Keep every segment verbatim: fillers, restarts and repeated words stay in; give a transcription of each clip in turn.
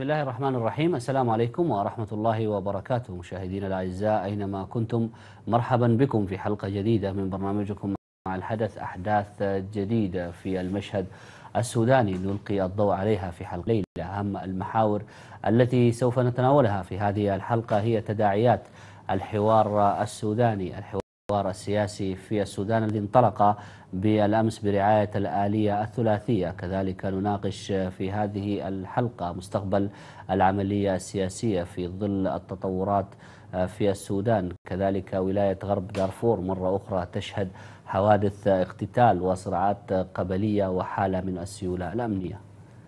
الله الرحمن الرحيم. السلام عليكم ورحمة الله وبركاته. مشاهدينا الأعزاء أينما كنتم، مرحبا بكم في حلقة جديدة من برنامجكم مع الحدث، أحداث جديدة في المشهد السوداني نلقي الضوء عليها في حلقة ليلة. أهم المحاور التي سوف نتناولها في هذه الحلقة هي تداعيات الحوار السوداني، الحوار السياسي في السودان الذي انطلق بالأمس برعاية الآلية الثلاثية. كذلك نناقش في هذه الحلقة مستقبل العملية السياسية في ظل التطورات في السودان. كذلك ولاية غرب دارفور مرة أخرى تشهد حوادث اقتتال وصراعات قبلية وحالة من السيولة الأمنية.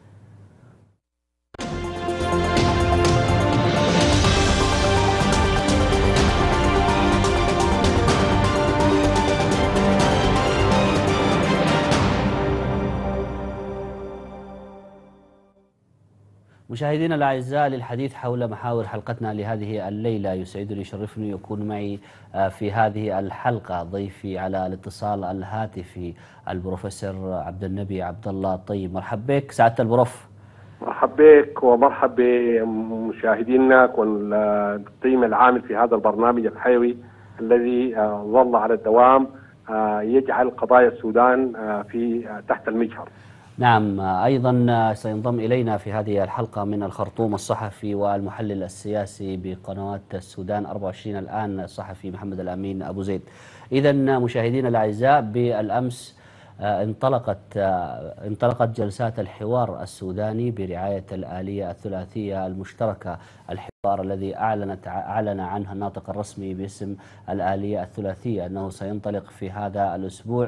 مشاهدينا الأعزاء، للحديث حول محاور حلقتنا لهذه الليلة يسعدني يشرفني يكون معي في هذه الحلقة ضيفي على الاتصال الهاتفي البروفيسور عبد النبي عبد الله الطيب. مرحبا بك سعادة البروف. مرحبا بك ومرحبا بمشاهدينك والقيم العامل في هذا البرنامج الحيوي الذي ظل على الدوام يجعل قضايا السودان في تحت المجهر. نعم، أيضا سينضم إلينا في هذه الحلقة من الخرطوم الصحفي والمحلل السياسي بقنوات السودان أربعة وعشرين الآن الصحفي محمد الأمين أبو زيد. إذا مشاهدينا الأعزاء، بالأمس انطلقت انطلقت جلسات الحوار السوداني برعاية الآلية الثلاثية المشتركة، الحوار الذي أعلنت أعلن عنه الناطق الرسمي باسم الآلية الثلاثية أنه سينطلق في هذا الأسبوع.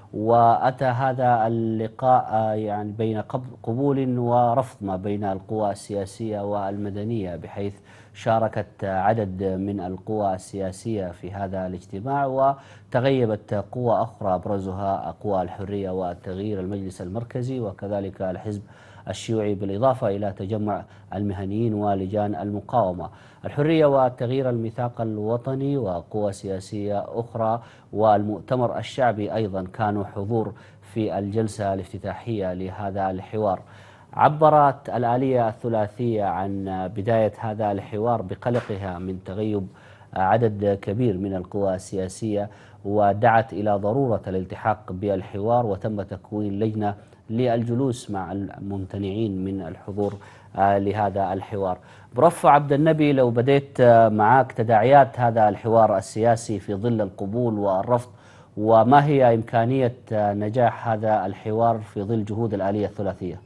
وأتى هذا اللقاء يعني بين قبول ورفض ما بين القوى السياسية والمدنية، بحيث شاركت عدد من القوى السياسية في هذا الاجتماع، وتغيبت قوى أخرى أبرزها قوى الحرية والتغيير، المجلس المركزي وكذلك الحزب الشيوعي، بالإضافة إلى تجمع المهنيين ولجان المقاومة. الحرية والتغيير، الميثاق الوطني وقوى سياسية أخرى والمؤتمر الشعبي أيضا كانوا حضور في الجلسة الافتتاحية لهذا الحوار. عبرت الآلية الثلاثية عن بداية هذا الحوار بقلقها من تغيب عدد كبير من القوى السياسية، ودعت إلى ضرورة الالتحاق بالحوار، وتم تكوين لجنة للجلوس مع الممتنعين من الحضور لهذا الحوار. بروف عبد النبي، لو بديت معك تداعيات هذا الحوار السياسي في ظل القبول والرفض، وما هي إمكانية نجاح هذا الحوار في ظل جهود الآلية الثلاثية؟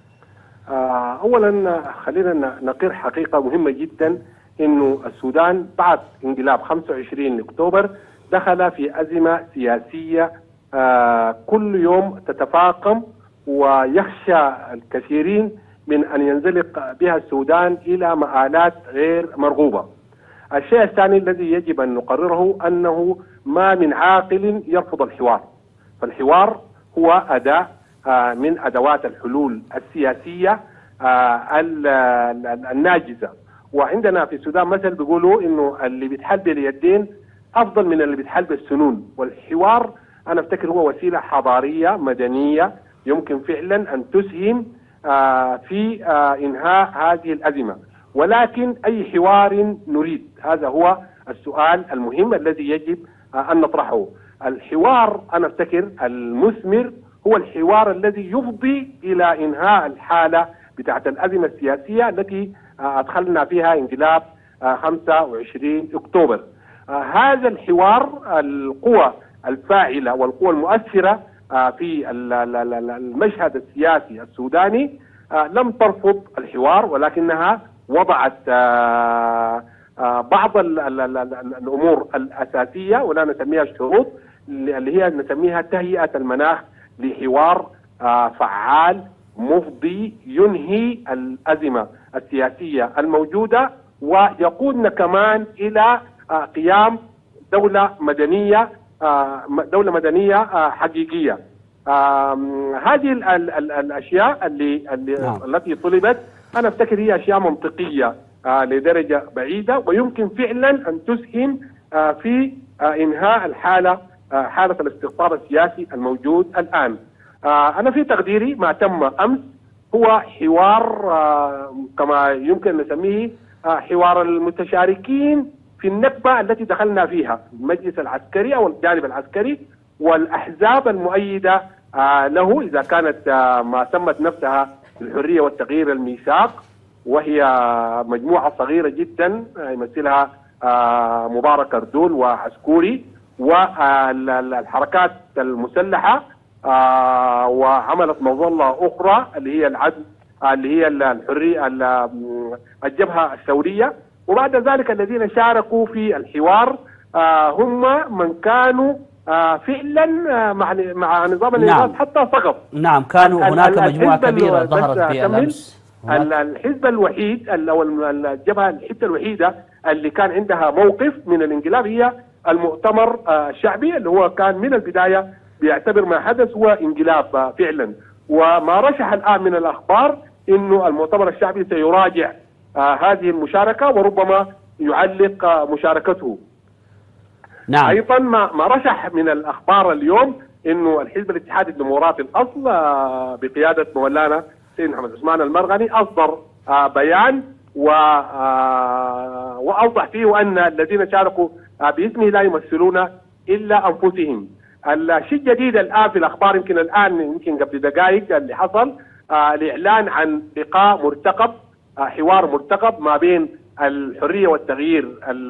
أولا خلينا نقر حقيقة مهمة جدا، إنه السودان بعد انقلاب خمسة وعشرين أكتوبر دخل في أزمة سياسية كل يوم تتفاقم، ويخشى الكثيرين من أن ينزلق بها السودان إلى مآلات غير مرغوبة. الشيء الثاني الذي يجب أن نقرره أنه ما من عاقل يرفض الحوار، فالحوار هو أداة من أدوات الحلول السياسية الناجزة. وعندنا في السودان مثل بيقولوا إنه اللي بيتحل باليدين أفضل من اللي بيتحل بالسنون، والحوار أنا أفتكر هو وسيلة حضارية مدنية يمكن فعلا أن تسهم في إنهاء هذه الأزمة. ولكن أي حوار نريد؟ هذا هو السؤال المهم الذي يجب أن نطرحه. الحوار أنا أفتكر المثمر هو الحوار الذي يفضي إلى إنهاء الحالة بتاعت الأزمة السياسية التي أدخلنا فيها انقلاب خمسة وعشرين أكتوبر. هذا الحوار القوى الفاعلة والقوى المؤثرة في المشهد السياسي السوداني لم ترفض الحوار، ولكنها وضعت بعض الأمور الأساسية ولا نسميها الشروط، اللي هي نسميها تهيئة المناخ لحوار فعال مفضي ينهي الأزمة السياسية الموجودة، ويقودنا كمان إلى قيام دولة مدنية دولة مدنية حقيقية. هذه ال ال ال الأشياء اللي, اللي نعم. التي طلبت أنا أفتكر هي أشياء منطقية لدرجة بعيدة، ويمكن فعلا أن تسهم في إنهاء الحالة حالة الاستقطاب السياسي الموجود الآن. أنا في تقديري ما تم أمس هو حوار كما يمكن نسميه حوار المتشاركين في النكبة التي دخلنا فيها، المجلس العسكري أو الجانب العسكري والأحزاب المؤيدة له، إذا كانت ما سمت نفسها الحرية والتغيير الميثاق، وهي مجموعة صغيرة جدا يمثلها مبارك أردول وعسكوري، والحركات المسلحة، وعملت مظلة أخرى اللي هي العدل اللي هي الحرية الجبهة الثورية. وبعد ذلك الذين شاركوا في الحوار هم من كانوا فعلا مع مع نظام الانقاذ. نعم. حتى سقط. نعم، كانوا هناك مجموعة كبيرة ظهرت في الأمس. الحزب الوحيد أو الجبهة الحتة الوحيدة اللي كان عندها موقف من الانقلاب هي المؤتمر الشعبي، اللي هو كان من البداية بيعتبر ما حدث هو انقلاب فعلا. وما رشح الآن من الأخبار إنه المؤتمر الشعبي سيراجع هذه المشاركة وربما يعلق مشاركته. نعم. أيضا ما ما رشح من الأخبار اليوم إنه الحزب الاتحادي الديمقراطي الأصل بقيادة مولانا سيد محمد عثمان المرغني أصدر بيان وأوضح فيه أن الذين شاركوا باسمه لا يمثلون إلا أنفسهم. الشيء الجديد الآن في الأخبار، يمكن الآن يمكن قبل دقائق اللي حصل الإعلان عن لقاء مرتقب، حوار مرتقب ما بين الحرية والتغيير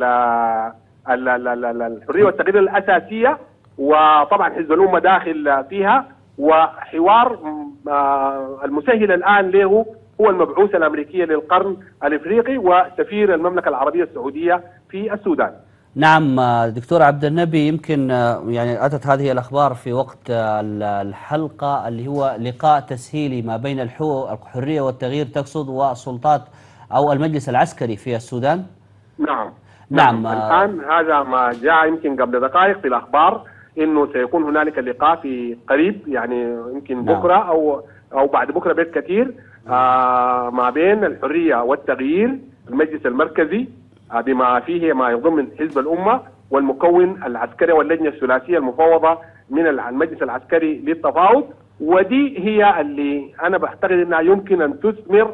الحرية والتغيير الأساسية، وطبعا حزب الأمة داخل فيها، وحوار المسهل الآن له هو المبعوث الأمريكية للقرن الإفريقي وسفير المملكة العربية السعودية في السودان. نعم دكتور عبد النبي، يمكن يعني أتت هذه الأخبار في وقت الحلقة اللي هو لقاء تسهيلي ما بين الحرية والتغيير تقصد والسلطات أو المجلس العسكري في السودان. نعم. نعم. نعم. الآن هذا ما جاء يمكن قبل دقائق في الأخبار إنه سيكون هنالك لقاء في قريب، يعني يمكن بكرة. نعم. أو أو بعد بكرة بيت كثير، آه ما بين الحرية والتغيير، المجلس المركزي بما فيه ما يضمن حزب الأمة والمكون العسكري واللجنة الثلاثية المفوضة من المجلس العسكري للتفاوض. ودي هي اللي أنا بعتقد أنها يمكن أن تثمر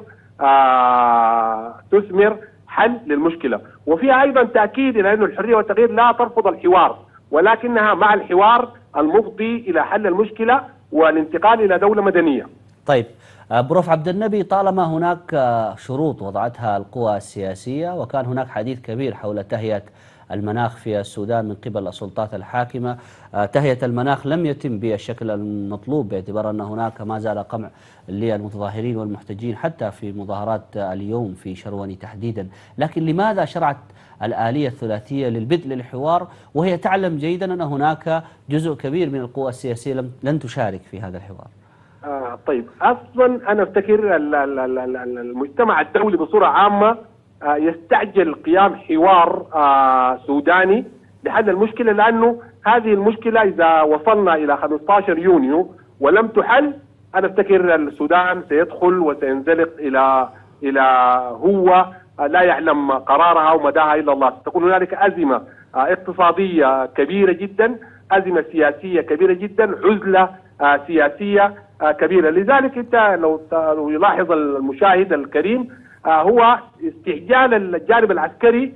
آه تثمر حل للمشكلة، وفيها أيضا تأكيد إلى أن الحرية والتغيير لا ترفض الحوار، ولكنها مع الحوار المفضي إلى حل المشكلة والانتقال إلى دولة مدنية. طيب بروف عبد النبي، طالما هناك شروط وضعتها القوى السياسية وكان هناك حديث كبير حول تهيئة المناخ في السودان من قبل السلطات الحاكمة، تهيئة المناخ لم يتم بالشكل المطلوب باعتبار أن هناك ما زال قمع للمتظاهرين والمحتجين حتى في مظاهرات اليوم في شرواني تحديدا، لكن لماذا شرعت الآلية الثلاثية للبدء للحوار وهي تعلم جيدا أن هناك جزء كبير من القوى السياسية لن تشارك في هذا الحوار؟ آه طيب، اصلا انا افتكر المجتمع الدولي بصوره عامه آه يستعجل قيام حوار آه سوداني لحل المشكله، لانه هذه المشكله اذا وصلنا الى خمسة عشر يونيو ولم تحل، انا افتكر السودان سيدخل وسينزلق الى الى هو لا يعلم قرارها ومداها الا الله. تكون هنالك ازمه آه اقتصاديه كبيره جدا، ازمه سياسيه كبيره جدا، عزله آه سياسيه كبيرة. لذلك انت لو لو يلاحظ المشاهد الكريم هو استعجال الجانب العسكري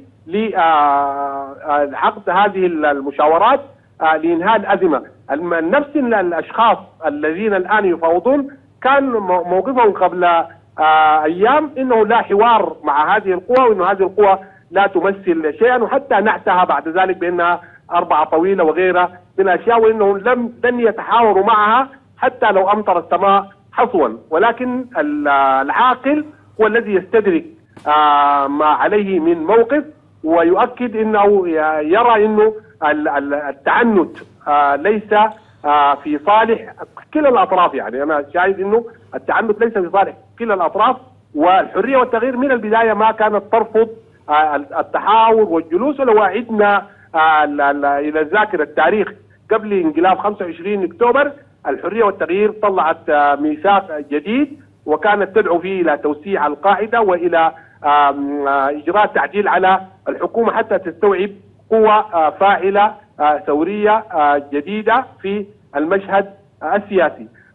لعقد هذه المشاورات لإنهاء الأزمة. نفس الأشخاص الذين الآن يفاوضون كان موقفهم قبل أيام إنه لا حوار مع هذه القوى، وإنه هذه القوى لا تمثل شيئا، وحتى نعتها بعد ذلك بأنها أربعة طويلة وغيرها من الأشياء، وإنهم لم لن يتحاوروا معها حتى لو أمطر السماء حصوا. ولكن العاقل هو الذي يستدرك ما عليه من موقف ويؤكد أنه يرى أنه التعنت ليس في صالح كلا الأطراف. يعني أنا شايف أنه التعنت ليس في صالح كلا الأطراف، والحرية والتغيير من البداية ما كانت ترفض التحاور والجلوس. ولو عدنا إلى ذاكرة التاريخ قبل انقلاب خمسة وعشرين أكتوبر، الحرية والتغيير طلعت ميثاق جديد وكانت تدعو فيه إلى توسيع القاعدة وإلى إجراء تعديل على الحكومة حتى تستوعب قوى فاعلة ثورية جديدة في المشهد السياسي.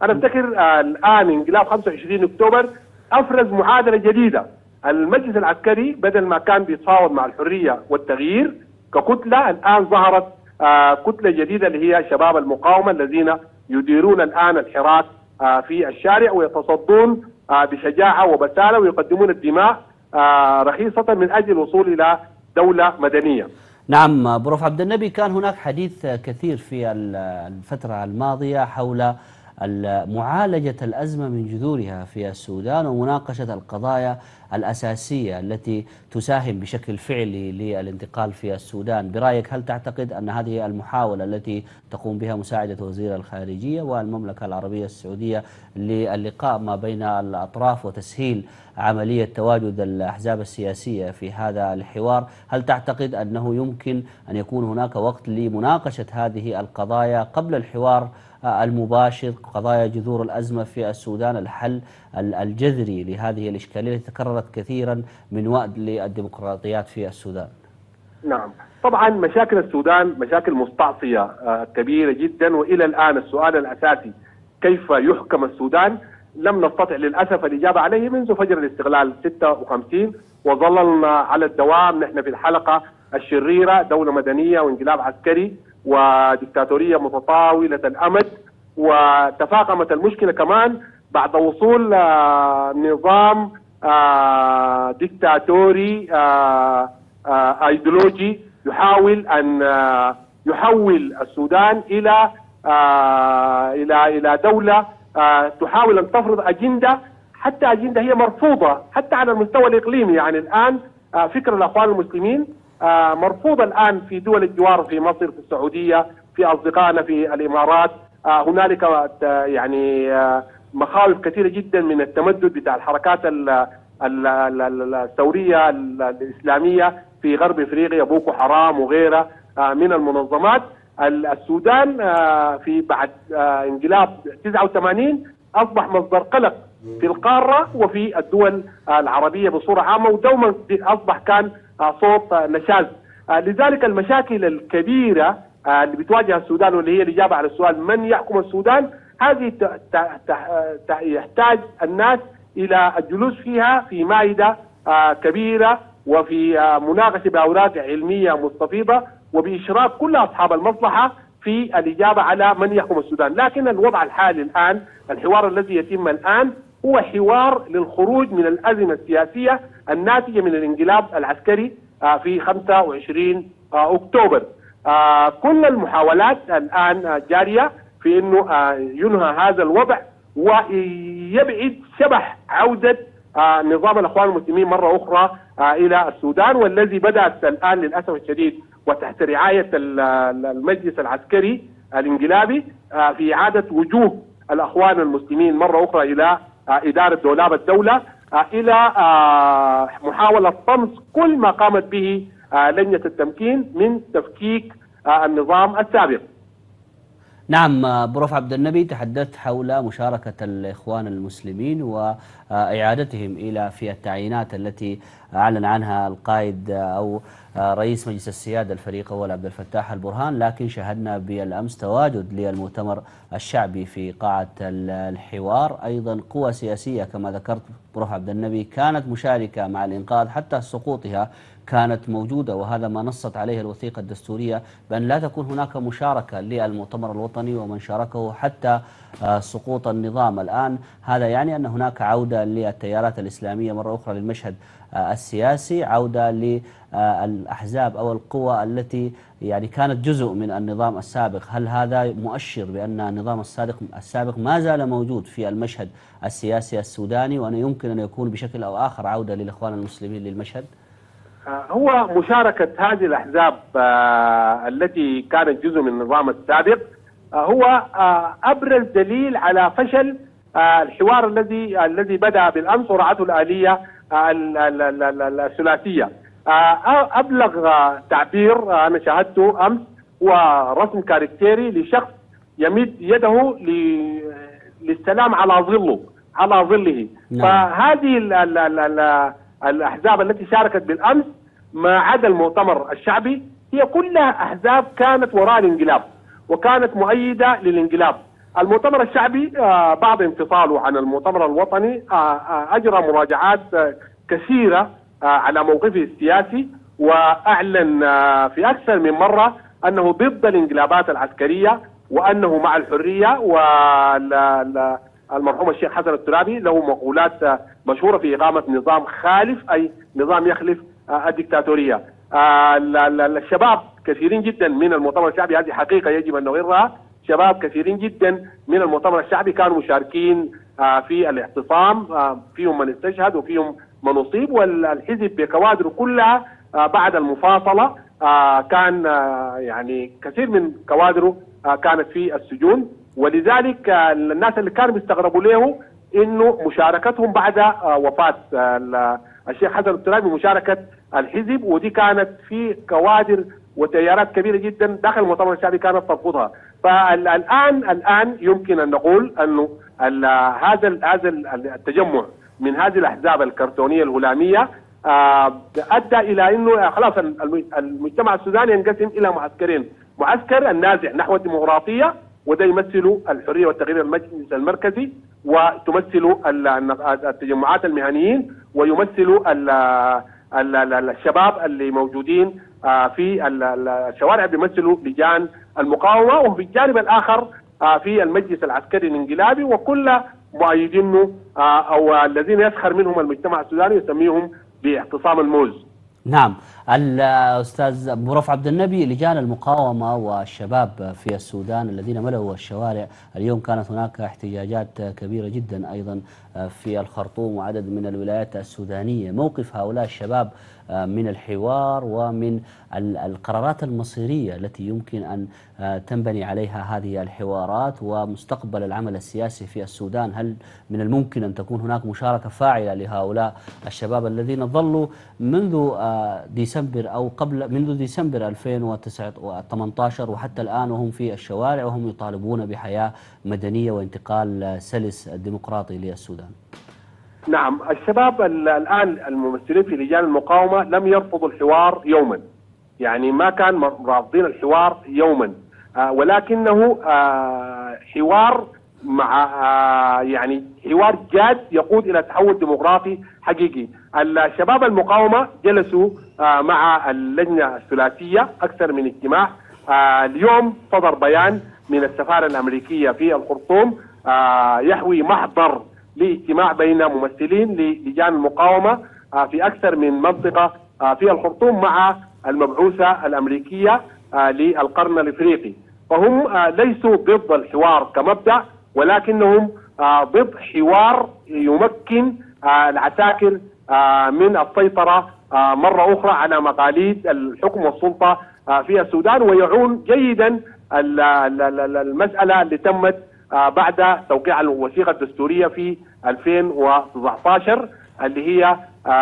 أنا أفتكر آه الآن انقلاب خمسة وعشرين أكتوبر أفرز معادلة جديدة. المجلس العسكري بدل ما كان بيتفاوض مع الحرية والتغيير ككتلة، الآن ظهرت آه كتلة جديدة اللي هي شباب المقاومة الذين يديرون الآن الحراك آه في الشارع ويتصدون آه بشجاعة وبسالة ويقدمون الدماء آه رخيصة من أجل الوصول إلى دولة مدنية. نعم بروف عبد النبي، كان هناك حديث كثير في الفترة الماضية حول معالجة الأزمة من جذورها في السودان ومناقشة القضايا الأساسية التي تساهم بشكل فعلي للانتقال في السودان. برأيك هل تعتقد أن هذه المحاولة التي تقوم بها مساعدة وزير الخارجية والمملكة العربية السعودية للقاء ما بين الأطراف وتسهيل عملية تواجد الأحزاب السياسية في هذا الحوار، هل تعتقد أنه يمكن أن يكون هناك وقت لمناقشة هذه القضايا قبل الحوار المباشر، قضايا جذور الأزمة في السودان، الحل الجذري لهذه الإشكالية التي تكررت كثيرا من وقت للديمقراطيات في السودان؟ نعم طبعا مشاكل السودان مشاكل مستعصية كبيرة جدا، وإلى الآن السؤال الأساسي كيف يحكم السودان لم نستطع للأسف الإجابة عليه منذ فجر الاستقلال ستة وخمسين، وظللنا على الدوام نحن في الحلقة الشريرة، دولة مدنية وانقلاب عسكري وديكتاتورية متطاولة الأمد. وتفاقمت المشكلة كمان بعد وصول نظام ديكتاتوري ايديولوجي يحاول أن يحول السودان إلى إلى إلى دولة تحاول أن تفرض أجندة، حتى أجندة هي مرفوضة حتى على المستوى الإقليمي. يعني الآن فكر الأخوان المسلمين مرفوضة الآن في دول الجوار، في مصر، في السعودية، في أصدقائنا في الإمارات. هنالك يعني مخاوف كثيرة جدا من التمدد بتاع الحركات الثورية الإسلامية في غرب إفريقيا، بوكو حرام وغيرها من المنظمات. السودان في بعد انقلاب تسعة وثمانين أصبح مصدر قلق في القارة وفي الدول العربية بصورة عامة، ودوما أصبح كان صوت نشاز. لذلك المشاكل الكبيرة اللي بتواجه السودان واللي هي الإجابة على السؤال من يحكم السودان، هذه يحتاج الناس إلى الجلوس فيها في مائدة كبيرة وفي مناقشة بأوراق علمية مستفيضة وبإشراف كل أصحاب المصلحة في الإجابة على من يحكم السودان. لكن الوضع الحالي الآن، الحوار الذي يتم الآن هو حوار للخروج من الأزمة السياسية الناتجة من الانقلاب العسكري في خمسة وعشرين أكتوبر. كل المحاولات الآن جارية في أنه ينهى هذا الوضع ويبعد شبح عودة نظام الأخوان المسلمين مرة أخرى إلى السودان، والذي بدأت الآن للأسف الشديد وتحت رعاية المجلس العسكري الانقلابي في إعادة وجوه الأخوان المسلمين مرة أخرى إلى إدارة دولاب الدولة، إلى محاولة طمس كل ما قامت به لجنة التمكين من تفكيك النظام السابق. نعم بروف عبد النبي، تحدثت حول مشاركة الإخوان المسلمين وإعادتهم إلى في التعيينات التي أعلن عنها القائد أو رئيس مجلس السيادة الفريق أول عبد الفتاح البرهان، لكن شهدنا بالأمس تواجد للمؤتمر الشعبي في قاعة الحوار أيضا قوى سياسية كما ذكرت بروف عبد النبي كانت مشاركة مع الإنقاذ، حتى سقوطها كانت موجودة، وهذا ما نصت عليه الوثيقة الدستورية بأن لا تكون هناك مشاركة للمؤتمر الوطني ومن شاركه حتى سقوط النظام. الآن هذا يعني أن هناك عودة للتيارات الإسلامية مرة أخرى للمشهد السياسي، عودة للأحزاب أو القوى التي يعني كانت جزء من النظام السابق. هل هذا مؤشر بأن النظام السابق السابق ما زال موجود في المشهد السياسي السوداني، وأنه يمكن أن يكون بشكل أو آخر عودة للإخوان المسلمين للمشهد؟ هو مشاركة هذه الأحزاب التي كانت جزء من النظام السابق هو أبرز دليل على فشل الحوار الذي الذي بدأ بالأمس ورعته الآلية الثلاثية. أبلغ تعبير أنا شاهدته أمس ورسم كاركتيري لشخص يمد يده للسلام على ظله على ظله. نعم. فهذه ال ال ال الأحزاب التي شاركت بالأمس ما عدا المؤتمر الشعبي هي كلها أحزاب كانت وراء الانقلاب وكانت مؤيدة للانقلاب. المؤتمر الشعبي آه، بعد انفصاله عن المؤتمر الوطني آه، آه، أجرى مراجعات آه، كثيرة آه، على موقفه السياسي، وأعلن آه، في أكثر من مرة أنه ضد الانقلابات العسكرية وأنه مع الحرية. والمرحوم الشيخ حسن الترابي له مقولات آه، مشهورة في إقامة نظام خالف، أي نظام يخلف آه، الدكتاتورية. آه، ال- ال- الشباب كثيرين جدا من المؤتمر الشعبي، هذه حقيقة يجب أن نغرها، شباب كثيرين جدا من المؤتمر الشعبي كانوا مشاركين آه، في الاعتصام، آه، فيهم من استشهد وفيهم من أصيب، والحزب بكوادره كلها آه، بعد المفاصلة آه، كان آه، يعني كثير من كوادره آه، كانت في السجون. ولذلك آه، الناس اللي كانوا بيستغربوا له انه مشاركتهم بعد آه، وفاة آه، ال- الشيخ حسن الترابي، مشاركة الحزب، ودي كانت في كوادر وتيارات كبيرة جدا داخل المؤتمر الشعبي كانت ترفضها. فالآن الآن يمكن أن نقول أنه ال- هذا ال- هذا ال- التجمع من هذه الأحزاب الكرتونية الهلامية آه، أدى إلى أنه خلاص الم- المجتمع السوداني ينقسم إلى معسكرين: معسكر النازع نحو الديمقراطية، وده يمثل الحرية والتغيير المجلس المركزي، وتمثل ال- التجمعات المهنيين، ويمثل ال- ال- ال- الشباب اللي موجودين آه، في ال- ال- الشوارع بيمثلوا لجان المقاومة، وفي الجانب الآخر آه، في المجلس العسكري الانقلابي، وكل مؤيدينه آه، أو الذين يسخر منهم المجتمع السوداني يسميهم باعتصام الموز. نعم. الأستاذ أبو رفع عبد النبي، لجان المقاومة والشباب في السودان الذين ملأوا الشوارع اليوم، كانت هناك احتجاجات كبيرة جدا أيضا في الخرطوم وعدد من الولايات السودانية. موقف هؤلاء الشباب من الحوار ومن القرارات المصيرية التي يمكن أن تنبني عليها هذه الحوارات ومستقبل العمل السياسي في السودان، هل من الممكن أن تكون هناك مشاركة فاعلة لهؤلاء الشباب الذين ظلوا منذ ديسمبر أو قبل منذ ديسمبر ألفين وثمانية عشر وحتى الآن وهم في الشوارع وهم يطالبون بحياة مدنية وانتقال سلس ديمقراطي للسودان؟ نعم، الشباب ال- الآن الممثلين في لجان المقاومة لم يرفضوا الحوار يوما، يعني ما كان م- رافضين الحوار يوما، آه ولكنه آه حوار مع آه يعني حوار جاد يقود إلى تحول ديمقراطي حقيقي. الشباب المقاومة جلسوا آه مع اللجنة الثلاثية أكثر من اجتماع. آه اليوم صدر بيان من السفارة الأمريكية في الخرطوم آه يحوي محضر لاجتماع بين ممثلين للجان المقاومة آه، في أكثر من منطقة آه، في الخرطوم مع المبعوثة الأمريكية آه، للقرن الإفريقي. فهم آه، ليسوا ضد الحوار كمبدأ، ولكنهم آه، ضد حوار يمكن آه، العساكر آه، من السيطرة آه، مرة أخرى على مقاليد الحكم والسلطة آه، في السودان، ويعون جيدا ال- ال- ال- المسألة اللي تمت آه، بعد توقيع الوثيقة الدستورية في ألفين وتسعة عشر اللي هي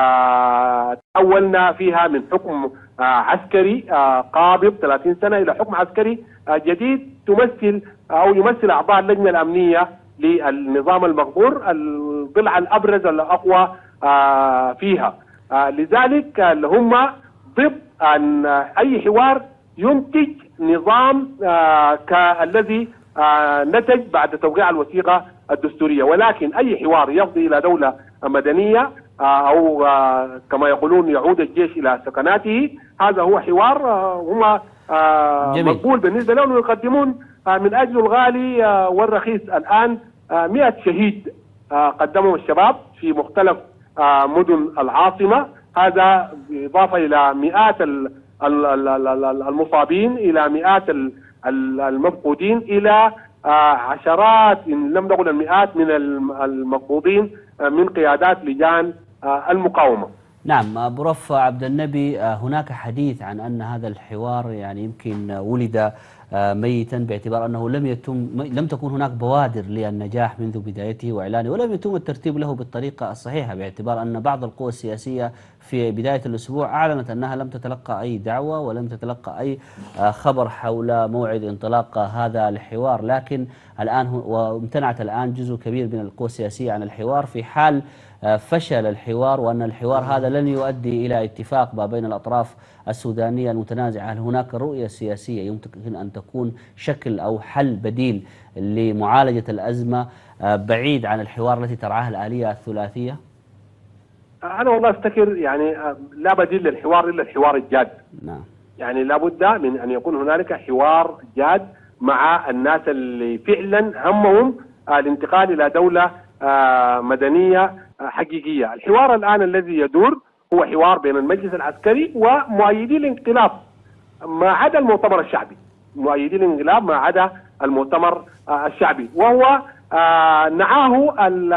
آه، تحولنا فيها من حكم آه، عسكري آه، قابض ثلاثين سنة إلى حكم عسكري آه، جديد تمثل أو يمثل أعضاء اللجنة الأمنية للنظام المقبور الضلع الأبرز الأقوى آه، فيها. آه، لذلك اللي هم ضد أن أي حوار ينتج نظام آه، كالذي آه، نتج بعد توقيع الوثيقة الدستورية، ولكن أي حوار يفضي إلى دولة مدنية آه، أو آه، كما يقولون يعود الجيش إلى سكناته، هذا هو حوار آه، هم آه، مقبول بالنسبة لهم، يقدمون آه، من أجل الغالي آه، والرخيص. الآن آه، مئة شهيد آه، قدمهم الشباب في مختلف آه، مدن العاصمة، هذا بالإضافة إلى مئات ال- ال- ال- ال- المصابين، إلى مئات ال- ال- المفقودين، إلى آه، عشرات إن لم نقل المئات من الم- المفقودين آه، من قيادات لجان آه، المقاومة. نعم. أبو رفع عبد النبي، هناك حديث عن أن هذا الحوار يعني يمكن ولد ميتا باعتبار أنه لم يتم لم تكون هناك بوادر للنجاح منذ بدايته وإعلانه، ولم يتم الترتيب له بالطريقة الصحيحة، باعتبار أن بعض القوى السياسية في بداية الأسبوع أعلنت أنها لم تتلقى أي دعوة ولم تتلقى أي خبر حول موعد انطلاق هذا الحوار، لكن الآن وامتنعت الآن جزء كبير من القوى السياسية عن الحوار في حال فشل الحوار وأن الحوار هذا لن يؤدي إلى اتفاق ما بين الأطراف السودانية المتنازعة، هل هناك رؤية سياسية يمكن أن تكون شكل أو حل بديل لمعالجة الأزمة بعيد عن الحوار التي ترعاها الآلية الثلاثية؟ أنا والله أفتكر يعني لا بديل للحوار إلا الحوار الجاد. نعم. يعني لابد من أن يكون هنالك حوار جاد مع الناس اللي فعلا همهم الانتقال إلى دولة مدنية حقيقية. الحوار الآن الذي يدور هو حوار بين المجلس العسكري ومؤيدي الانقلاب ما عدا المؤتمر الشعبي، مؤيدي الانقلاب ما عدا المؤتمر الشعبي، وهو نعاه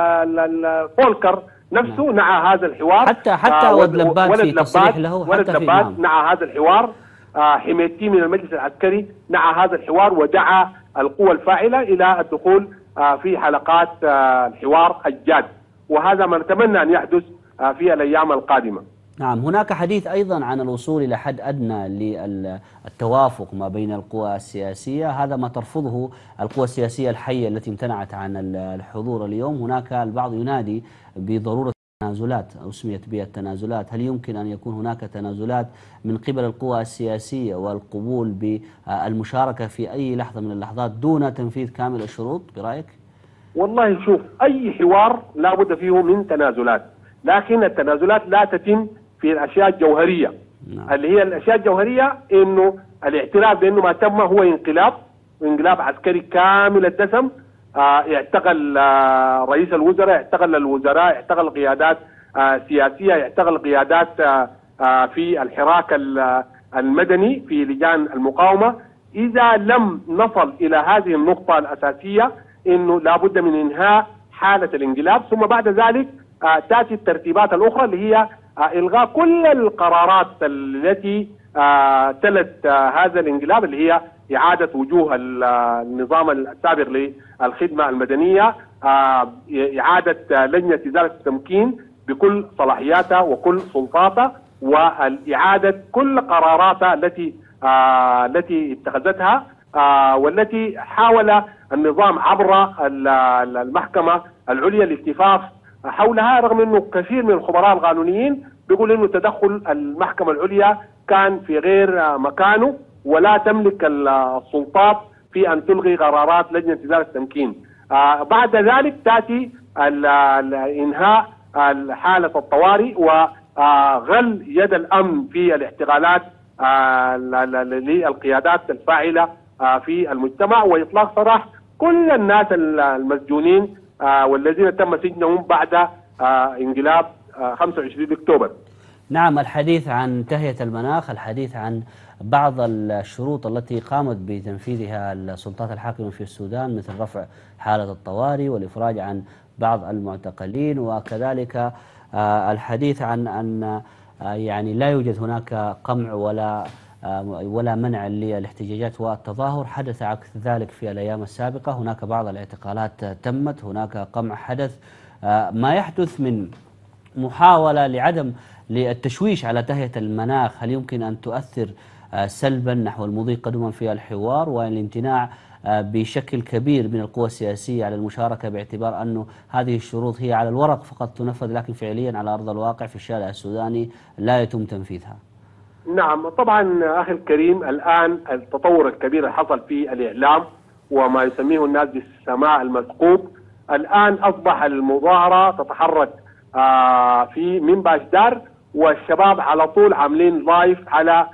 فولكر نفسه نعم. نعى هذا الحوار، حتى حتى آه ولد لباد في تصريح له، ولد لباد نعم. نعى هذا الحوار. آه حميتي من المجلس العسكري نعى هذا الحوار ودعا القوى الفاعلة إلى الدخول آه في حلقات آه الحوار الجاد، وهذا ما نتمنى أن يحدث آه في الأيام القادمة. نعم. هناك حديث أيضا عن الوصول إلى حد أدنى للتوافق ما بين القوى السياسية، هذا ما ترفضه القوى السياسية الحية التي امتنعت عن الحضور اليوم. هناك البعض ينادي بضرورة تنازلات أو سميت بها التنازلات، هل يمكن أن يكون هناك تنازلات من قبل القوى السياسية والقبول بالمشاركة في أي لحظة من اللحظات دون تنفيذ كامل الشروط برأيك؟ والله شوف، أي حوار لا بد فيه من تنازلات، لكن التنازلات لا تتم في الأشياء الجوهرية. نعم. اللي هي الأشياء الجوهرية إنه الاعتراف بأنه ما تم هو انقلاب، انقلاب عسكري كامل الدسم، اه اعتقل اه رئيس الوزراء، اعتقل الوزراء، اعتقل قيادات اه سياسية، اعتقل قيادات اه اه في الحراك المدني في لجان المقاومة. إذا لم نصل إلى هذه النقطة الأساسية إنه لابد من إنهاء حالة الانقلاب، ثم بعد ذلك اه تأتي الترتيبات الأخرى اللي هي اه إلغاء كل القرارات التي اه تلت اه هذا الانقلاب، اللي هي إعادة وجوه النظام السابق للخدمة المدنية، إعادة لجنة إزالة التمكين بكل صلاحياتها وكل سلطاتها، وإعادة كل قراراتها التي التي اتخذتها والتي حاول النظام عبر المحكمة العليا الالتفاف حولها، رغم أنه كثير من الخبراء القانونيين بيقول أنه تدخل المحكمة العليا كان في غير مكانه ولا تملك السلطات في أن تلغي قرارات لجنة إزالة التمكين. آه بعد ذلك تأتي إنهاء حالة الطوارئ وغل يد الأمن في الاحتغالات آه للقيادات الفاعلة آه في المجتمع، وإطلاق سراح كل الناس المسجونين آه والذين تم سجنهم بعد آه انقلاب آه خمسة وعشرين أكتوبر. نعم. الحديث عن تهيئة المناخ، الحديث عن بعض الشروط التي قامت بتنفيذها السلطات الحاكمة في السودان مثل رفع حالة الطوارئ والإفراج عن بعض المعتقلين، وكذلك الحديث عن أن يعني لا يوجد هناك قمع ولا ولا منع للاحتجاجات والتظاهر. حدث عكس ذلك في الأيام السابقة، هناك بعض الاعتقالات تمت، هناك قمع حدث. ما يحدث من محاولة لعدم للتشويش على تهيئة المناخ، هل يمكن أن تؤثر سلبا نحو المضي قدما في الحوار والامتناع بشكل كبير من القوى السياسية على المشاركة، باعتبار أنه هذه الشروط هي على الورق فقط تنفذ لكن فعليا على أرض الواقع في الشارع السوداني لا يتم تنفيذها؟ نعم طبعا أخي الكريم، الآن التطور الكبير اللي حصل في الإعلام وما يسميه الناس بالسماع المثقوب، الآن أصبح المظاهرة تتحرك آه في من باشدار، والشباب على طول عاملين لايف على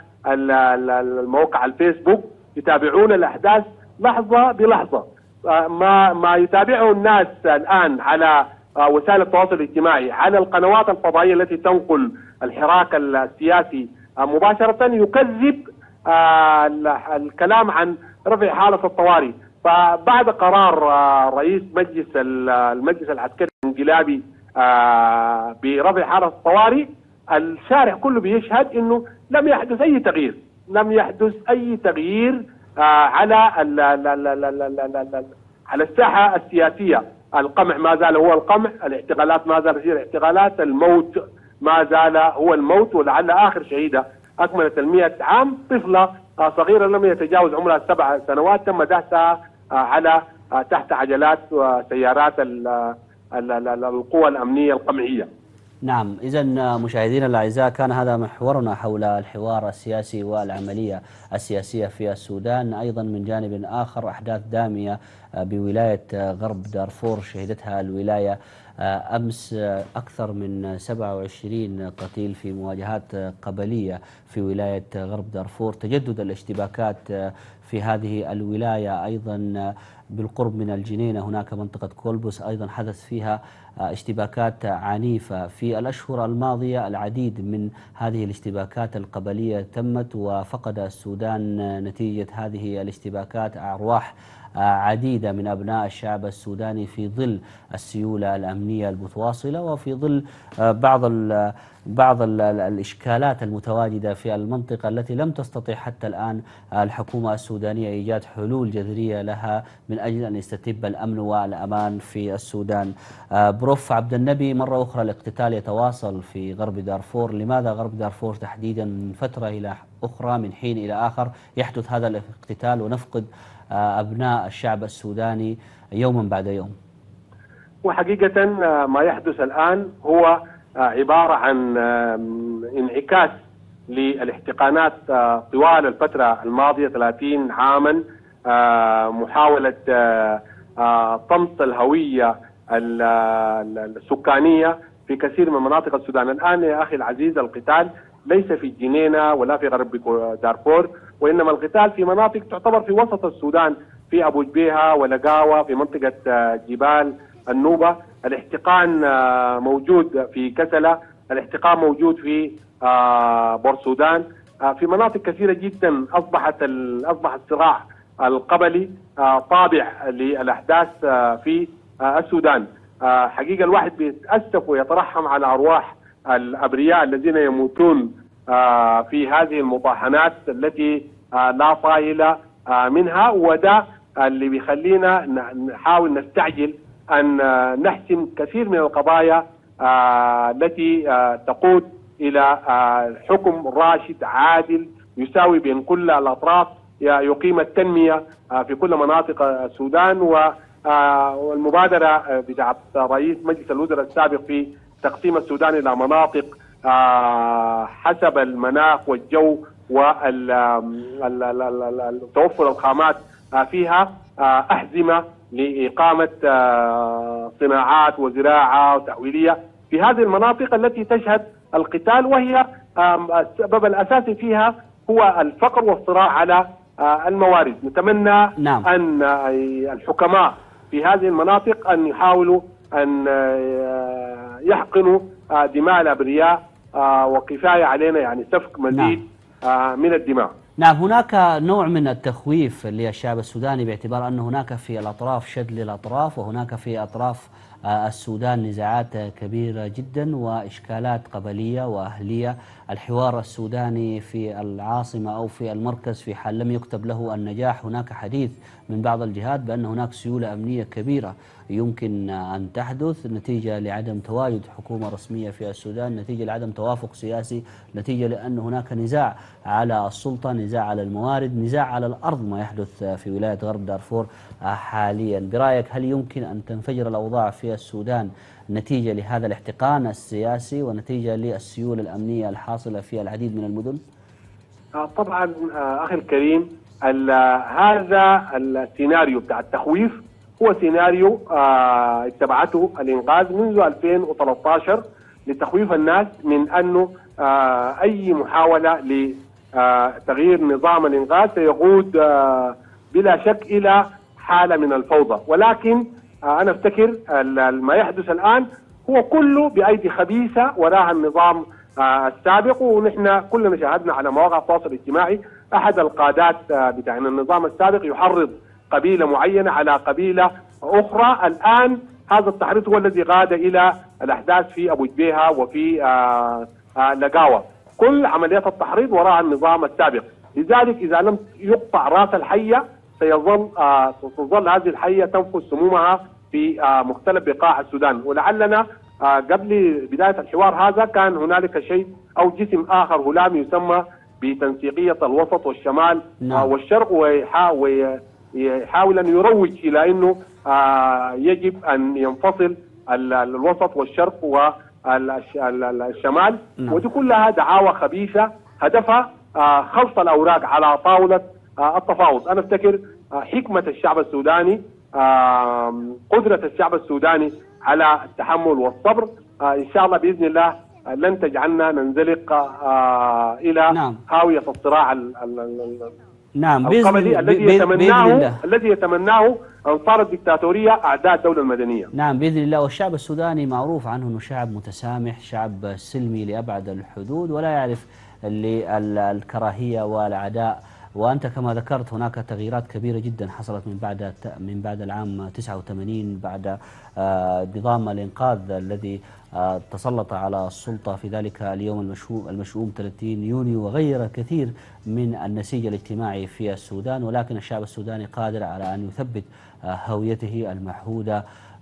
الموقع الفيسبوك يتابعون الأحداث لحظة بلحظة. آه ما ما يتابعه الناس الآن على آه وسائل التواصل الاجتماعي، على القنوات الفضائية التي تنقل الحراك السياسي آه مباشرة، يكذب آه الكلام عن رفع حالة الطوارئ. فبعد قرار آه رئيس مجلس المجلس العسكري الانقلابي آه برفع حالة الطوارئ، الشارع كله بيشهد انه لم يحدث اي تغيير، لم يحدث اي تغيير آه على ال ال ال ال ال ال ال على الساحة السياسية. القمع ما زال هو القمع، الاعتقالات ما زال هي الاعتقالات، الموت ما زال هو الموت. ولعل اخر شهيدة اكملت المئة عام، طفلة آه صغيرة لم يتجاوز عمرها سبع سنوات تم دهسها آه على آه تحت عجلات وسيارات القوى الأمنية القمعية. نعم، إذا مشاهدينا الأعزاء، كان هذا محورنا حول الحوار السياسي والعملية السياسية في السودان. أيضا من جانب آخر، أحداث دامية بولاية غرب دارفور شهدتها الولاية أمس، أكثر من سبعة وعشرين قتيل في مواجهات قبلية في ولاية غرب دارفور. تجدد الاشتباكات في هذه الولاية، أيضا بالقرب من الجنينة هناك منطقة كولبوس أيضا حدث فيها اشتباكات عنيفة. في الأشهر الماضية العديد من هذه الاشتباكات القبلية تمت، وفقد السودان نتيجة هذه الاشتباكات أرواح عديدة من أبناء الشعب السوداني في ظل السيولة الأمنية المتواصلة، وفي ظل بعض ال بعض ال الإشكالات المتواجدة في المنطقة التي لم تستطيع حتى الآن الحكومة السودانية إيجاد حلول جذرية لها من أجل أن يستتب الأمن والأمان في السودان. بروف عبد النبي، مرة أخرى الاقتتال يتواصل في غرب دارفور. لماذا غرب دارفور تحديدا؟ من فترة إلى أخرى، من حين إلى آخر يحدث هذا الاقتتال ونفقد أبناء الشعب السوداني يوما بعد يوم. وحقيقة ما يحدث الآن هو عبارة عن انعكاس للاحتقانات طوال الفترة الماضية ثلاثين عاما، محاولة طمس الهوية السكانية في كثير من مناطق السودان. الآن يا أخي العزيز، القتال ليس في الجنينة ولا في غرب دارفور، وإنما القتال في مناطق تعتبر في وسط السودان، في أبو جبيهة ولقاوة، في منطقة جبال النوبة. الاحتقان موجود في كسلة، الاحتقان موجود في بورسودان، في مناطق كثيرة جدا أصبحت أصبح الصراع القبلي طابع للأحداث في السودان. حقيقة الواحد بيتأسف ويترحم على أرواح الأبرياء الذين يموتون في هذه المطاحنات التي لا طائل منها، وده اللي بيخلينا نحاول نستعجل أن نحسم كثير من القضايا التي تقود إلى حكم راشد عادل يساوي بين كل الأطراف، يقيم التنمية في كل مناطق السودان. والمبادرة بتاعت رئيس مجلس الوزراء السابق في تقسيم السودان إلى مناطق حسب المناخ والجو وتوفر الخامات فيها، أحزمة لإقامة صناعات وزراعة وتحويلية في هذه المناطق التي تشهد القتال، وهي السبب الأساسي فيها هو الفقر والصراع على الموارد. نتمنى نعم. أن الحكماء في هذه المناطق أن يحاولوا أن يحقنوا دماء الأبرياء، وكفاية علينا يعني سفك مزيد نعم. من الدماء. نعم، هناك نوع من التخويف للشعب السوداني باعتبار أن هناك في الأطراف شد للأطراف، وهناك في أطراف السودان نزاعات كبيرة جدا وإشكالات قبلية وأهلية. الحوار السوداني في العاصمة أو في المركز في حال لم يكتب له النجاح، هناك حديث من بعض الجهات بأن هناك سيولة أمنية كبيرة يمكن أن تحدث نتيجة لعدم تواجد حكومة رسمية في السودان، نتيجة لعدم توافق سياسي، نتيجة لأن هناك نزاع على السلطة، نزاع على الموارد، نزاع على الأرض، ما يحدث في ولاية غرب دارفور حاليا. برأيك هل يمكن أن تنفجر الأوضاع في السودان نتيجة لهذا الاحتقان السياسي ونتيجة للسيولة الأمنية الحاصلة في العديد من المدن؟ طبعا أخي الكريم، هذا السيناريو بتاع التخويف هو سيناريو اتبعته الإنقاذ منذ ألفين وثلاثة عشر لتخويف الناس من أنه أي محاولة لتغيير نظام الإنقاذ سيقود بلا شك إلى حالة من الفوضى. ولكن أنا أفتكر ما يحدث الآن هو كله بأيدي خبيثة وراء النظام السابق، ونحن كلنا شاهدنا على مواقع التواصل الاجتماعي أحد القادات بتاع النظام السابق يحرض قبيلة معينة على قبيلة أخرى. الآن هذا التحريض هو الذي قاد إلى الأحداث في أبو جبيهة وفي لقاوة. كل عمليات التحريض وراء النظام السابق. لذلك إذا لم يقطع رأس الحية سيظل تظل هذه الحية تنفذ سمومها في مختلف بقاع السودان. ولعلنا قبل بداية الحوار هذا كان هنالك شيء أو جسم آخر هلامي يسمى بتنسيقية الوسط والشمال نعم. والشرق، ويحاول أن يروج إلى أنه يجب أن ينفصل الوسط والشرق والشمال. ودي كلها دعاوى خبيثة هدفها خلط الأوراق على طاولة التفاوض. أنا أفتكر حكمة الشعب السوداني، قدرة الشعب السوداني على التحمل والصبر إن شاء الله بإذن الله لن تجعلنا ننزلق إلى نعم. هاوية الصراع نعم القبلي الذي يتمناه الذي يتمناه أنصار الدكتاتورية أعداء الدولة المدنية. نعم بإذن الله. والشعب السوداني معروف عنه أنه شعب متسامح، شعب سلمي لأبعد الحدود، ولا يعرف الكراهية والعداء. وأنت كما ذكرت هناك تغييرات كبيرة جدا حصلت من بعد من بعد العام تسعة وثمانين، بعد نظام الإنقاذ الذي تسلط على السلطة في ذلك اليوم المشؤوم المشؤوم ثلاثين يونيو، وغير كثير من النسيج الاجتماعي في السودان. ولكن الشعب السوداني قادر على أن يثبت هويته المعهودة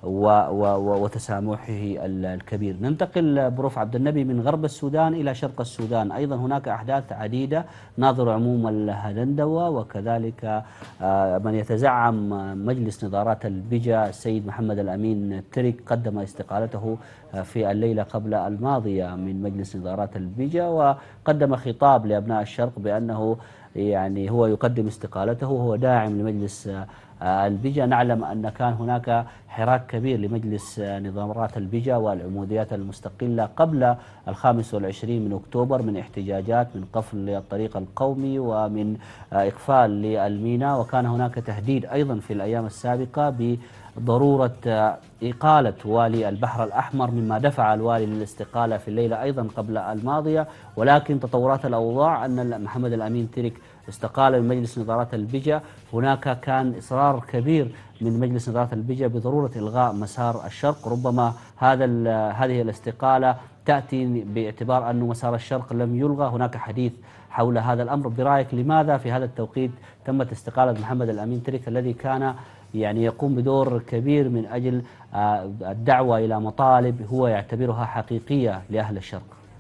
وتسامحه الكبير. ننتقل بروف عبد النبي من غرب السودان إلى شرق السودان. أيضا هناك أحداث عديدة، ناظر عموم الهدندوة وكذلك من يتزعم مجلس نظارات البجا السيد محمد الأمين تريك قدم استقالته في الليلة قبل الماضية من مجلس نظارات البجا، وقدم خطاب لأبناء الشرق بأنه يعني هو يقدم استقالته وهو داعم لمجلس البجا. نعلم أن كان هناك حراك كبير لمجلس نظارات البجا والعموديات المستقلة قبل الخامس والعشرين من أكتوبر، من احتجاجات، من قفل للطريق القومي ومن إقفال للميناء، وكان هناك تهديد أيضا في الأيام السابقة بضرورة إقالة والي البحر الأحمر، مما دفع الوالي للاستقالة في الليلة أيضا قبل الماضية. ولكن تطورات الأوضاع أن محمد الأمين تريك استقال من مجلس نظارات البجا. هناك كان إصرار كبير من مجلس نظارات البجا بضرورة إلغاء مسار الشرق. ربما هذا هذه الاستقالة تأتي باعتبار أن مسار الشرق لم يلغى. هناك حديث حول هذا الأمر. برأيك لماذا في هذا التوقيت تمت استقالة محمد الأمين تريك الذي كان يعني يقوم بدور كبير من أجل الدعوة إلى مطالب هو يعتبرها حقيقية لأهل الشرق؟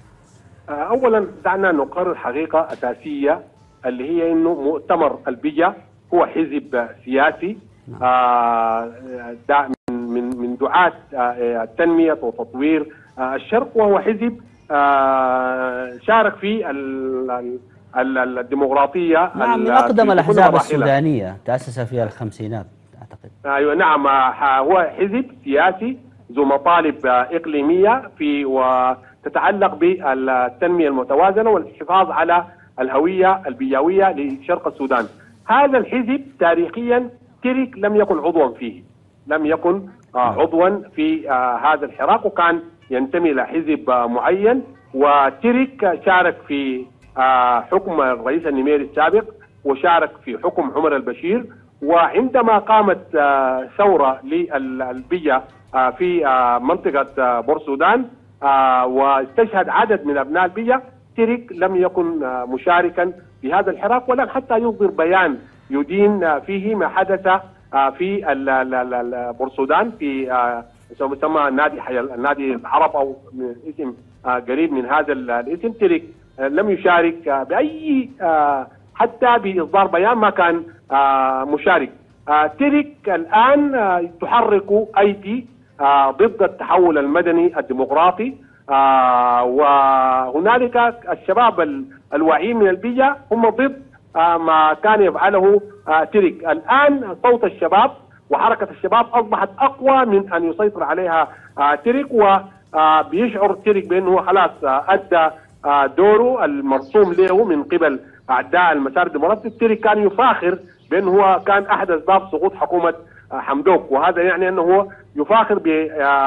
أولا دعنا نقرر حقيقة أساسية اللي هي إنه مؤتمر البجا هو حزب سياسي من من دعاة التنمية وتطوير الشرق، وهو حزب شارك في الديمقراطية. نعم، من أقدم الأحزاب السودانية، تأسس في الخمسينات أعتقد. أيوة نعم، هو حزب سياسي ذو مطالب إقليمية في وتتعلق بالتنمية المتوازنة والحفاظ على الهوية البيئوية لشرق السودان. هذا الحزب تاريخيا تريك لم يكن عضوا فيه، لم يكن عضوا في هذا الحراك، وكان ينتمي إلى حزب معين. وتريك شارك في حكم الرئيس النميري السابق، وشارك في حكم عمر البشير. وعندما قامت ثورة للبيا في منطقة بورسودان واستشهد عدد من أبناء البيا، تريك لم يكن مشاركا في هذا الحراك، ولم حتى يصدر بيان يدين فيه ما حدث في بورسودان في يسمى نادي نادي العرب او اسم قريب من هذا الاسم. تريك لم يشارك باي حتى باصدار بيان، ما كان مشارك. تريك الان تحرك ايدي ضد التحول المدني الديمقراطي، وهنالك الشباب الواعيين من البيا هم ضد ما كان يفعله تريك. الآن صوت الشباب وحركة الشباب أصبحت أقوى من أن يسيطر عليها تريك، وبيشعر تريك بأنه خلاص أدى دوره المرسوم له من قبل أعداء المسار الديمقراطي. تريك كان يفاخر بأنه هو كان أحد أسباب سقوط حكومة حمدوك، وهذا يعني أنه هو يفاخر ب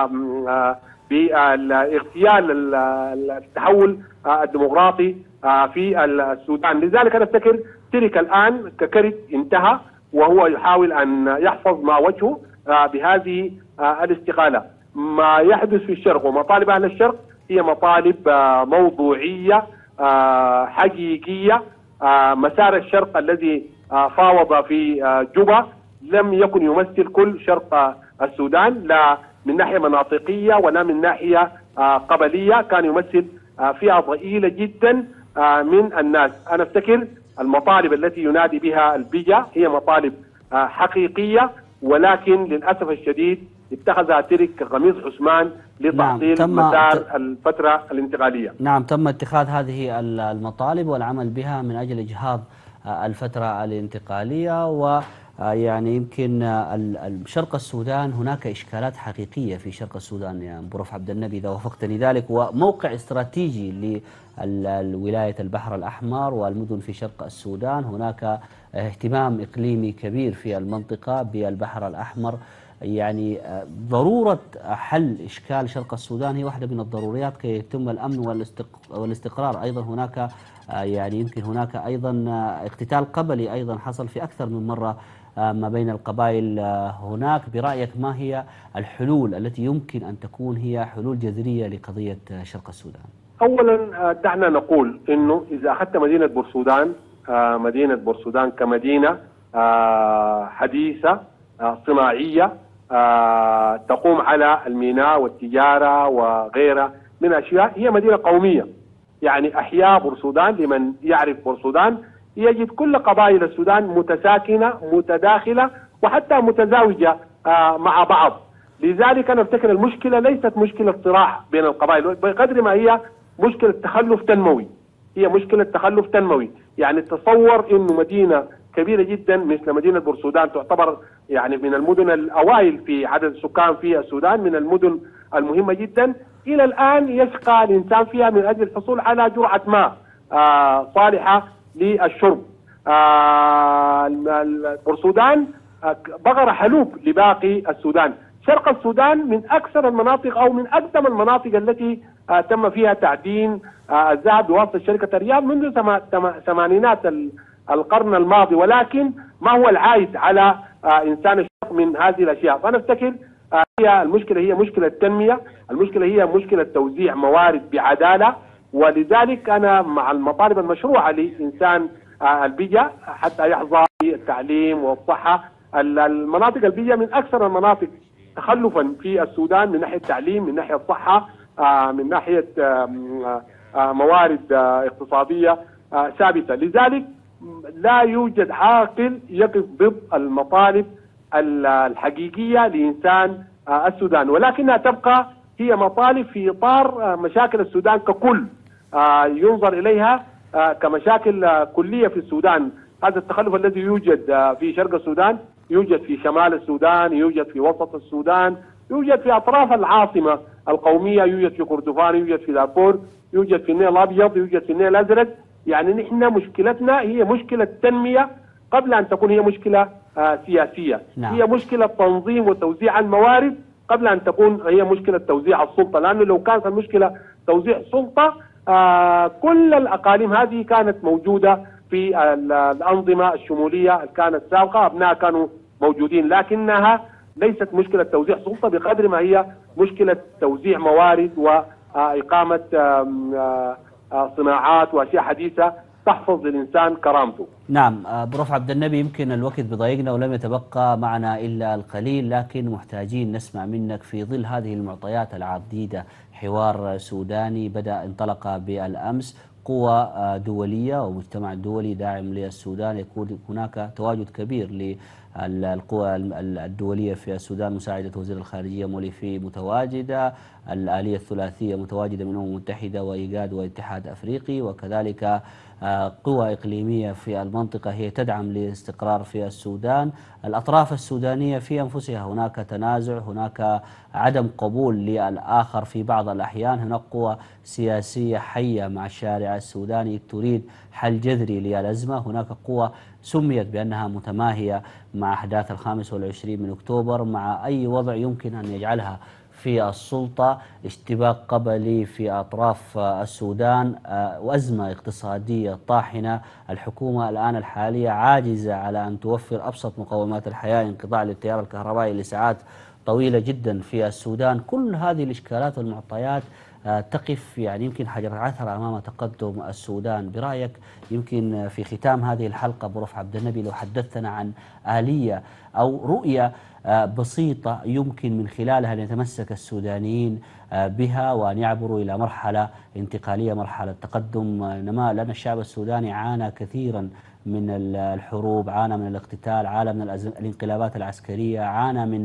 باغتيال التحول الديمقراطي في السودان. لذلك أنا أفتكر تريك الآن ككرت انتهى، وهو يحاول أن يحفظ ما وجهه بهذه الاستقالة. ما يحدث في الشرق ومطالب أهل الشرق هي مطالب موضوعية حقيقية. مسار الشرق الذي فاوض في جوبا لم يكن يمثل كل شرق السودان، لا من ناحية مناطقية ولا من ناحية قبلية، كان يمثل فئة ضئيلة جدا من الناس. أنا أفتكر المطالب التي ينادي بها البيجا هي مطالب حقيقية، ولكن للأسف الشديد اتخذها ترك كقميص عثمان لتحصيل نعم مسار الفترة الانتقالية. نعم، تم اتخاذ هذه المطالب والعمل بها من أجل إجهاض الفترة الانتقالية. و يعني يمكن شرق السودان هناك إشكالات حقيقية في شرق السودان يا أبو رفع عبد النبي إذا وافقتني ذلك، وموقع استراتيجي لولاية البحر الأحمر والمدن في شرق السودان. هناك اهتمام إقليمي كبير في المنطقة بالبحر الأحمر. يعني ضرورة حل إشكال شرق السودان هي واحدة من الضروريات كي يتم الأمن والاستقرار. أيضا هناك يعني يمكن هناك أيضا اقتتال قبلي أيضا حصل في أكثر من مرة ما بين القبائل هناك. برأيك ما هي الحلول التي يمكن أن تكون هي حلول جذرية لقضية شرق السودان؟ أولا دعنا نقول أنه إذا أخذت مدينة بورسودان، مدينة بورسودان كمدينة حديثة صناعية تقوم على الميناء والتجارة وغيرها من أشياء، هي مدينة قومية. يعني أحياء بورسودان لمن يعرف بورسودان يجد كل قبائل السودان متساكنة متداخلة وحتى متزاوجة مع بعض. لذلك أنا أفتكر المشكلة ليست مشكلة صراع بين القبائل بقدر ما هي مشكلة تخلف تنموي. هي مشكلة تخلف تنموي. يعني تصور إنه مدينة كبيرة جدا مثل مدينة بورسودان تعتبر يعني من المدن الأوائل في عدد السكان في السودان، من المدن المهمة جدا، إلى الآن يشقى الإنسان فيها من أجل الحصول على جرعة ماء آه صالحة للشرب. آه بورسودان آه بغر حلوب لباقي السودان. شرق السودان من أكثر المناطق أو من أقدم المناطق التي آه تم فيها تعدين آه الذهب بواسطة شركة الرياض منذ ثمانينات القرن الماضي، ولكن ما هو العائد على آه إنسان الشرق من هذه الأشياء؟ فأنا أفتكر آه هي المشكلة هي مشكلة تنمية، المشكلة هي مشكلة توزيع موارد بعدالة. ولذلك أنا مع المطالب المشروعة لإنسان آه البيجا حتى يحظى بالتعليم والصحة. المناطق البيجا من أكثر المناطق تخلفا في السودان من ناحية التعليم، من ناحية الصحة، آه من ناحية آه آه موارد آه اقتصادية آه ثابتة. لذلك لا يوجد عاقل يقف ضد المطالب الحقيقية لإنسان آه السودان، ولكنها تبقى هي مطالب في إطار آه مشاكل السودان ككل، آه ينظر إليها آه كمشاكل آه كلية في السودان. هذا التخلف الذي يوجد آه في شرق السودان يوجد في شمال السودان، يوجد في وسط السودان، يوجد في أطراف العاصمة القومية، يوجد في كردفان، يوجد في دارفور، يوجد في النيل الأبيض، يوجد في النيل الأزرق. يعني نحن مشكلتنا هي مشكلة تنمية قبل أن تكون هي مشكلة آه سياسية. نعم. هي مشكلة تنظيم وتوزيع الموارد قبل أن تكون هي مشكلة توزيع السلطة، لأنه لو كانت المشكلة توزيع سلطة آه كل الأقاليم هذه كانت موجودة في الأنظمة الشمولية اللي كانت سابقة، أبناء كانوا موجودين، لكنها ليست مشكلة توزيع سلطة بقدر ما هي مشكلة توزيع موارد وإقامة صناعات وأشياء حديثة تحفظ للإنسان كرامته. نعم أبو رفع عبد النبي، يمكن الوقت بضايقنا ولم يتبقى معنا إلا القليل، لكن محتاجين نسمع منك في ظل هذه المعطيات العديدة. حوار سوداني بدأ انطلق بالأمس، قوى دولية ومجتمع دولي داعم للسودان، يكون هناك تواجد كبير للقوى الدولية في السودان. مساعدة وزير الخارجية موليفي متواجدة، الآلية الثلاثية متواجدة من الأمم المتحدة وإيجاد واتحاد أفريقي، وكذلك قوى إقليمية في المنطقة هي تدعم الاستقرار في السودان. الأطراف السودانية في أنفسها هناك تنازع، هناك عدم قبول للآخر في بعض الأحيان، هناك قوى سياسية حية مع الشارع السوداني تريد حل جذري للأزمة، هناك قوى سميت بأنها متماهية مع أحداث الخامس والعشرين من أكتوبر، مع أي وضع يمكن أن يجعلها في السلطة، اشتباك قبلي في أطراف السودان، وأزمة اقتصادية طاحنة. الحكومة الآن الحالية عاجزة على أن توفر أبسط مقومات الحياة، انقطاع للتيار الكهربائي لساعات طويلة جدا في السودان. كل هذه الإشكالات والمعطيات تقف يعني يمكن حجر عثرة أمام تقدم السودان. برأيك يمكن في ختام هذه الحلقة أبو رفع عبد النبي لو حدثنا عن آلية أو رؤية بسيطة يمكن من خلالها أن يتمسك السودانيين بها وأن يعبروا إلى مرحلة انتقالية، مرحلة تقدم نماء، لأن الشعب السوداني عانى كثيرا من الحروب، عانى من الاقتتال، عانى من الانقلابات العسكرية، عانى من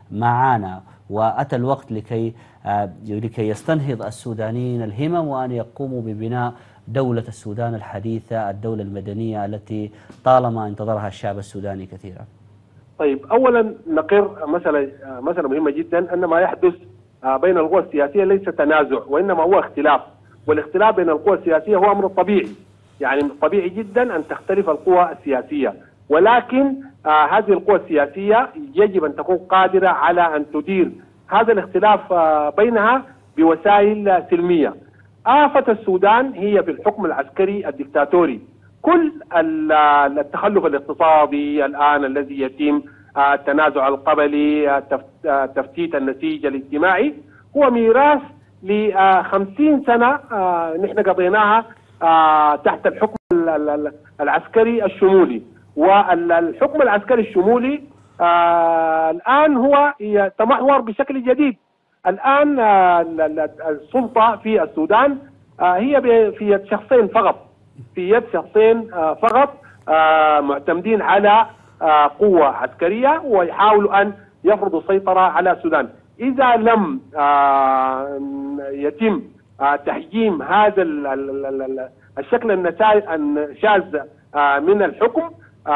معنا، وأتى الوقت لكي لكي يستنهض السودانيين الهمم وأن يقوموا ببناء دولة السودان الحديثة، الدولة المدنية التي طالما انتظرها الشعب السوداني كثيرا. طيب، أولا نقر مسألة مسألة مهمة جدا، أن ما يحدث بين القوى السياسية ليس تنازع وإنما هو اختلاف، والاختلاف بين القوى السياسية هو أمر طبيعي. يعني طبيعي جدا أن تختلف القوى السياسية، ولكن آه هذه القوى السياسية يجب أن تكون قادرة على أن تدير هذا الاختلاف آه بينها بوسائل سلمية. آفة السودان هي في الحكم العسكري الدكتاتوري. كل التخلف الاقتصادي الآن الذي يتم، التنازع القبلي، تفتيت النسيج الاجتماعي، هو ميراث لخمسين سنة نحن قضيناها تحت الحكم العسكري الشمولي. والحكم العسكري الشمولي الآن هو يتمحور بشكل جديد. الآن السلطة في السودان هي في يد شخصين فقط، في يد شخصين فقط معتمدين على قوة عسكرية ويحاولوا أن يفرضوا السيطرة على السودان. إذا لم يتم تحجيم هذا الشكل الشاذ من الحكم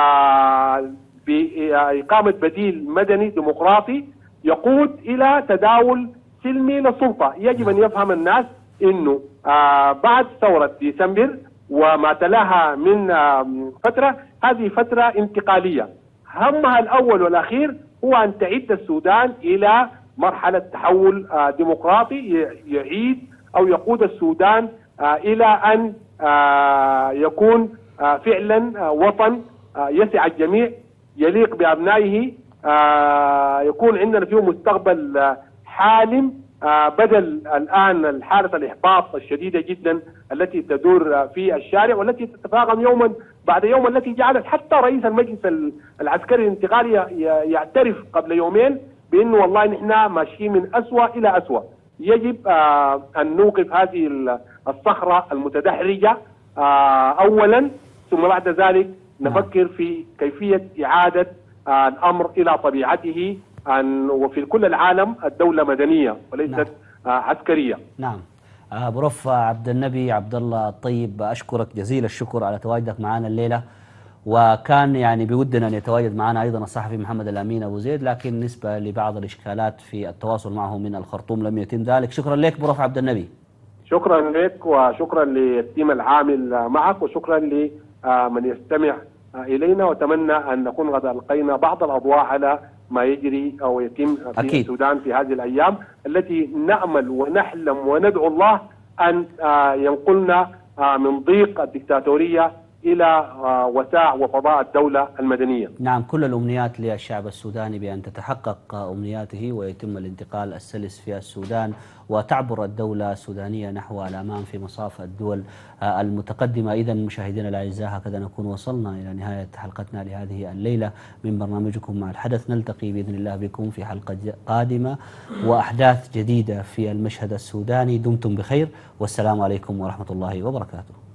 بإقامة بديل مدني ديمقراطي يقود إلى تداول سلمي للسلطة، يجب أن يفهم الناس أنه بعد ثورة ديسمبر وما تلاها من فترة، هذه فترة انتقالية همها الأول والأخير هو أن تعيد السودان إلى مرحلة تحول ديمقراطي يعيد أو يقود السودان إلى أن يكون فعلا وطن يسع الجميع، يليق بأبنائه، يكون عندنا فيه مستقبل حالم، بدل الآن الحالة الإحباط الشديدة جدا التي تدور في الشارع والتي تتفاقم يوما بعد يوم، التي جعلت حتى رئيس المجلس العسكري الانتقالي يعترف قبل يومين بأنه والله نحن ماشيين من أسوأ إلى أسوأ. يجب أن نوقف هذه الصخرة المتدحرجة أولا، ثم بعد ذلك نفكر في كيفية إعادة الأمر إلى طبيعته، أن وفي كل العالم الدولة مدنية وليست نعم. عسكرية. نعم. أبو رفع عبد النبي عبد الله الطيب، أشكرك جزيل الشكر على تواجدك معنا الليلة، وكان يعني بودنا أن يتواجد معنا أيضا الصحفي محمد الأمين أبو زيد، لكن نسبة لبعض الإشكالات في التواصل معه من الخرطوم لم يتم ذلك. شكرا لك أبو رفع عبد النبي. شكرا لك وشكرا للتيم العامل معك وشكرا لمن يستمع إلينا، وأتمنى أن نكون قد ألقينا بعض الأضواء على ما يجري أو يتم في أكيد. السودان في هذه الأيام التي نأمل ونحلم وندعو الله أن ينقلنا من ضيق الدكتاتورية إلى وساع وفضاء الدولة المدنية. نعم، كل الأمنيات للشعب السوداني بأن تتحقق أمنياته ويتم الانتقال السلس في السودان وتعبر الدولة السودانية نحو الأمام في مصاف الدول المتقدمة. إذا مشاهدينا الأعزاء، هكذا نكون وصلنا إلى نهاية حلقتنا لهذه الليلة من برنامجكم مع الحدث. نلتقي بإذن الله بكم في حلقة قادمة وأحداث جديدة في المشهد السوداني. دمتم بخير والسلام عليكم ورحمة الله وبركاته.